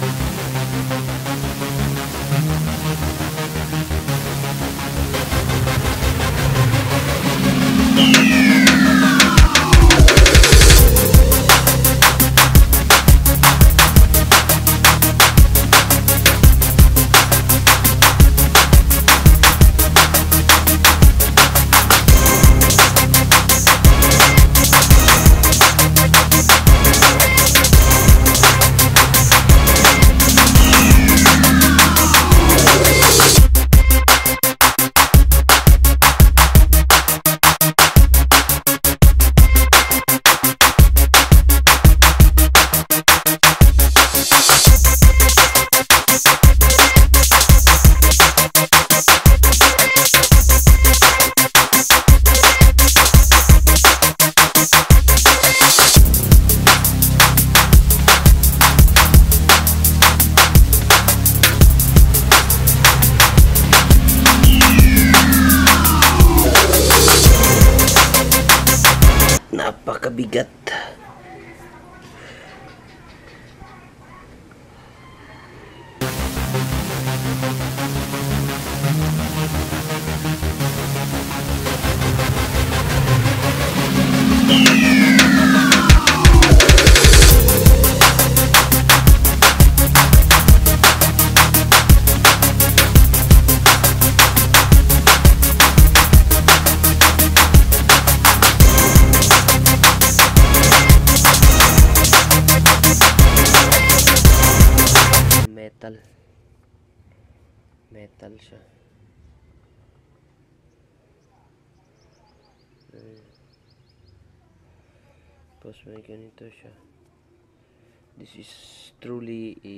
Napakabigat. Metal siya. Tapos may ganito siya. This is truly a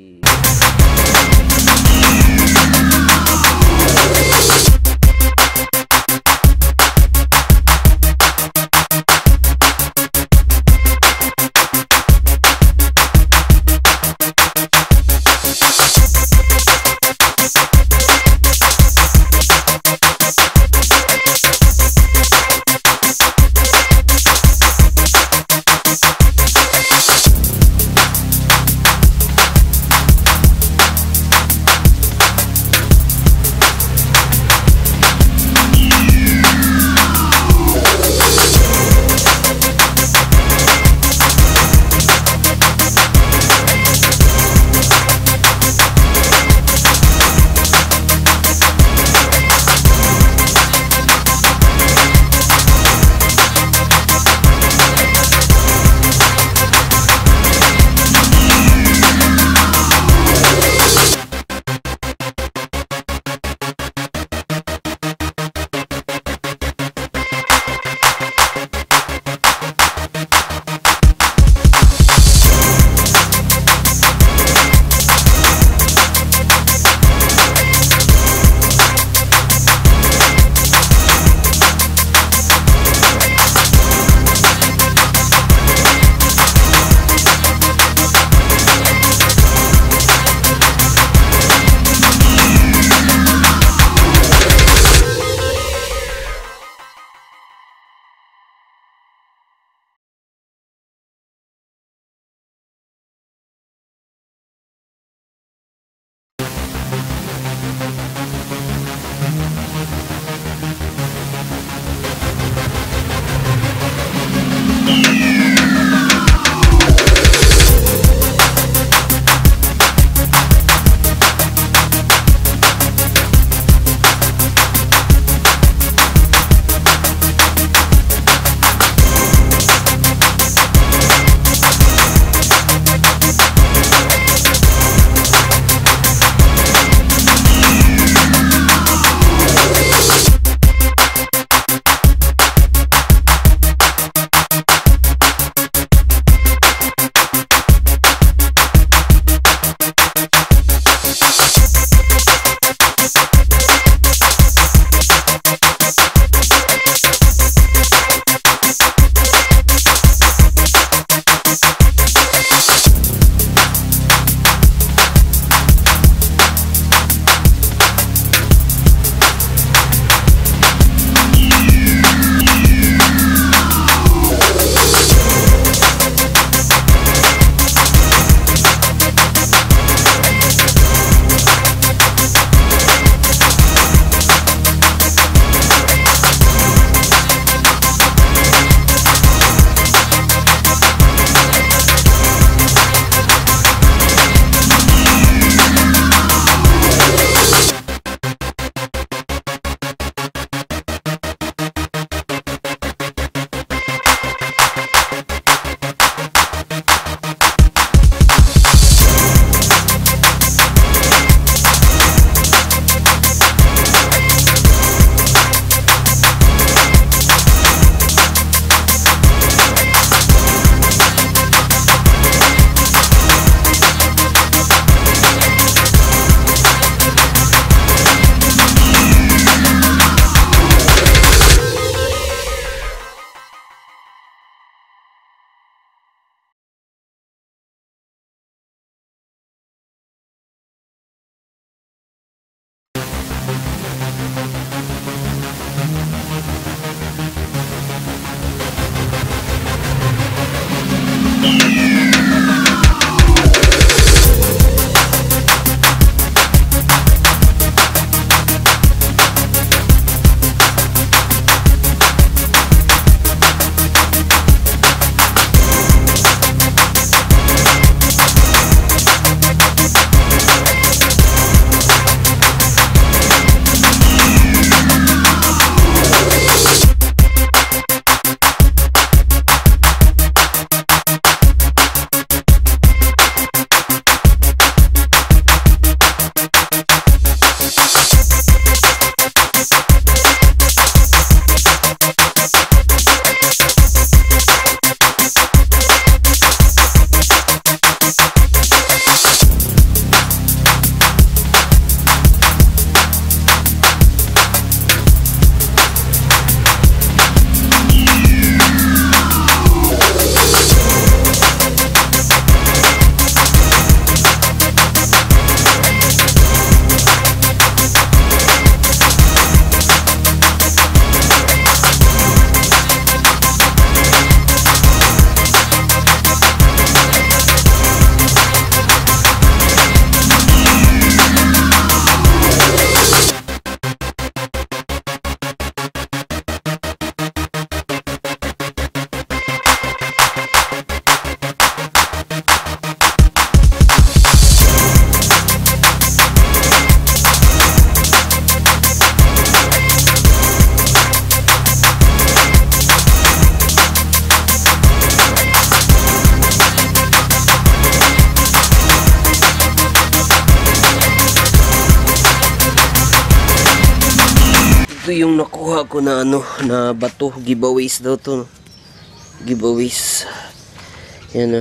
Ito yung nakuha ko na ano, na bato. Giveaways daw to, no? Giveaways. Yan, no?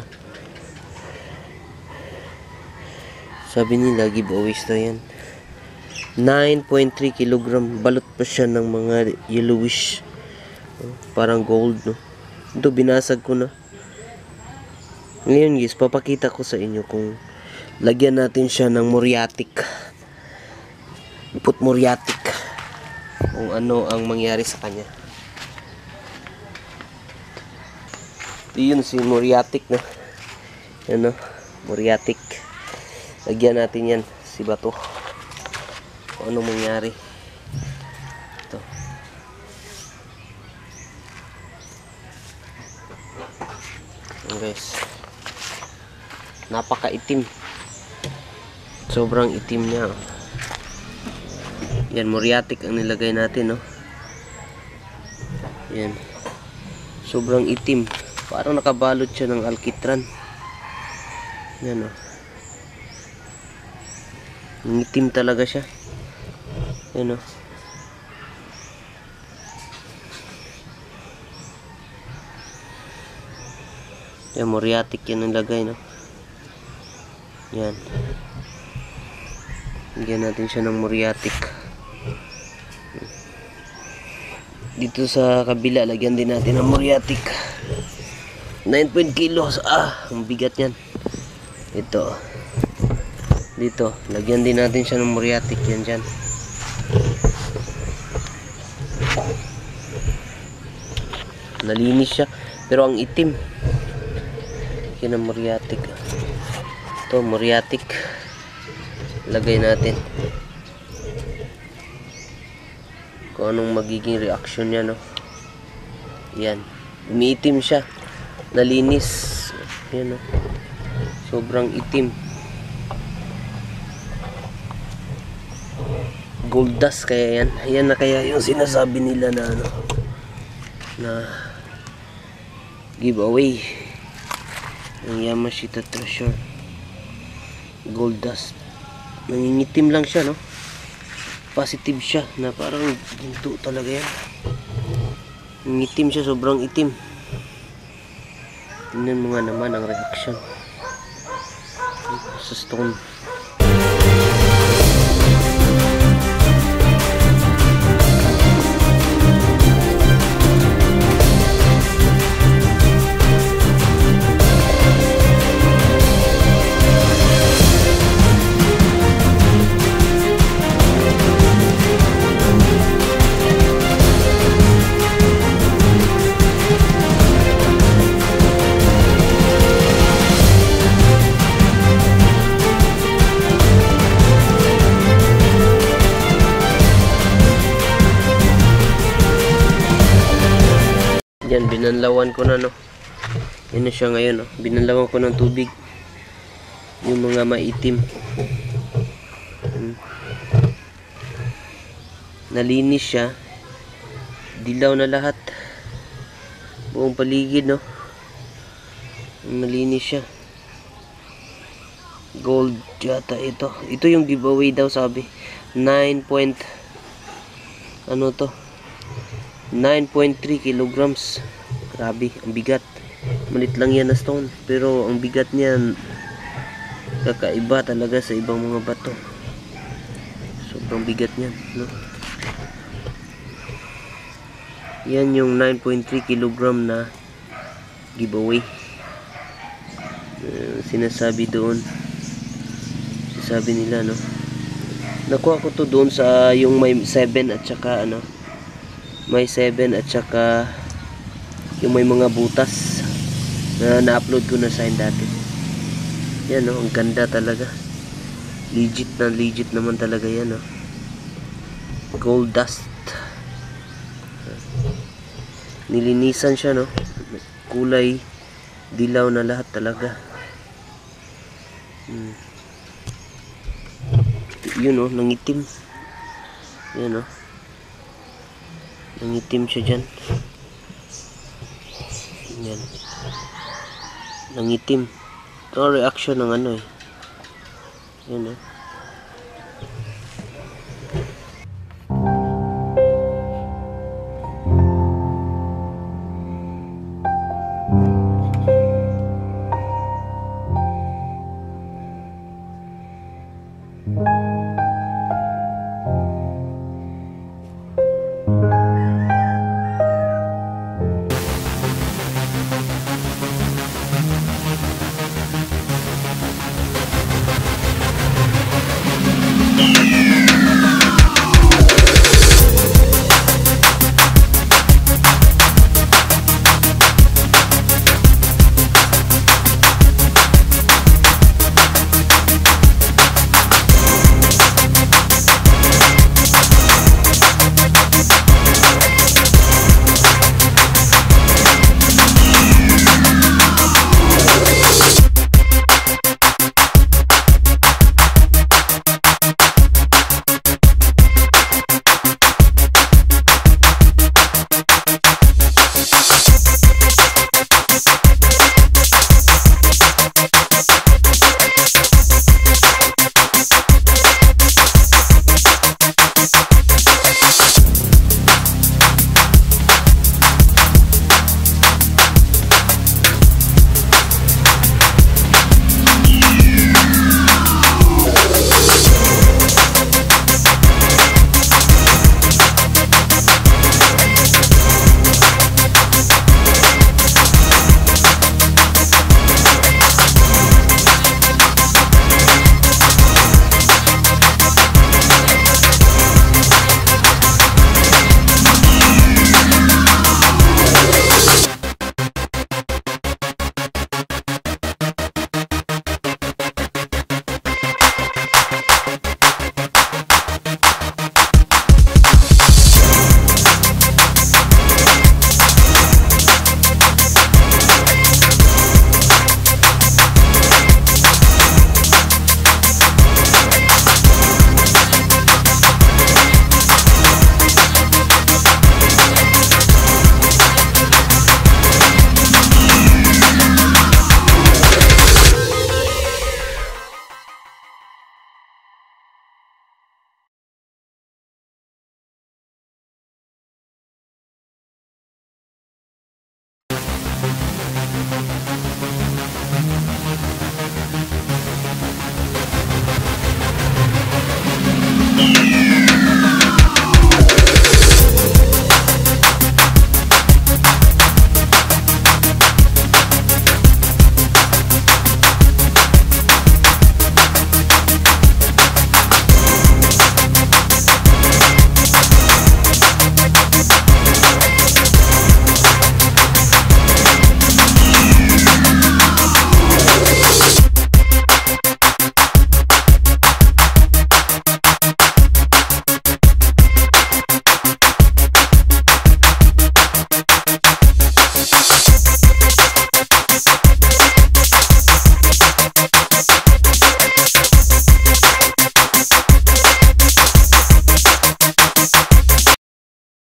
Sabi nila giveaways daw yan. 9.3 kilogram. Balot pa siya ng mga yellowish. Parang gold, no? Ito, binasag ko na. Ngayon guys, papakita ko sa inyo kung lagyan natin siya ng muriatic. Put muriatic. Kung ano ang mangyari sa kanya. Yun si muriatic na. Yan, no? Muriatic. Lagyan natin yan. Si bato. Kung ano mangyari. Ito. Yan guys. Napaka-itim. Sobrang itim niya. Yan, muriatic ang nilagay natin, no? Yan. Sobrang itim. Parang nakabalot siya ng alkitran. Yan, no? Itim talaga siya. Yan, no? Yan, muriatic yan ang lagay, no? Yan. Lagyan natin siya ng muriatic. Dito sa kabila, lagyan din natin ng muriatic. 9 kilos. Ang bigat yan. Ito. Dito, lagyan din natin siya ng muriatic. Yan dyan. Nalinis siya. Pero ang itim. Yan ang muriatic. Ito, muriatic. Lagay natin. Kung anong magiging reaction niya, no? Yan. Umiitim siya. Nalinis. Yan, no? Sobrang itim. Gold dust kaya yan. Ayan na kaya yung sinasabi nila na ano, na giveaway ng Yamashita Treasure. Gold dust. Nangingitim lang siya, no? Positive siya na parang ginto talaga yan. Nangingitim siya, sobrang itim. Tingnan mo nga naman ang reaction sa stone. Yan, binanlawan ko na, no? Yan na siya ngayon, no? Binanlawan ko ng tubig yung mga maitim. Nalinis siya. Dilaw na lahat. Buong paligid, no? Malinis siya. Gold yata ito. Ito yung giveaway daw, sabi. 9.3 kilograms. Grabe, ang bigat. Malit lang yan na stone, pero ang bigat niyan kakaiba talaga sa ibang mga bato. Sobrang bigat niyan, no? Yan yung 9.3 kilogram na giveaway. Sinasabi doon. Sinasabi nila, no? Nakuha ko to doon sa yung may 7 at saka ano, may 7 at saka yung may mga butas na na-upload ko na sa dati. Yan, no? Ang ganda talaga. Legit na legit naman talaga yan, no? Gold dust. Nilinisan siya, no? Kulay dilaw na lahat talaga. Yun, no? Nangitim. Yan, no? Nangitim siya dyan. Yan. Nangitim. Ito ang reaction ng ano, eh. Yan, no?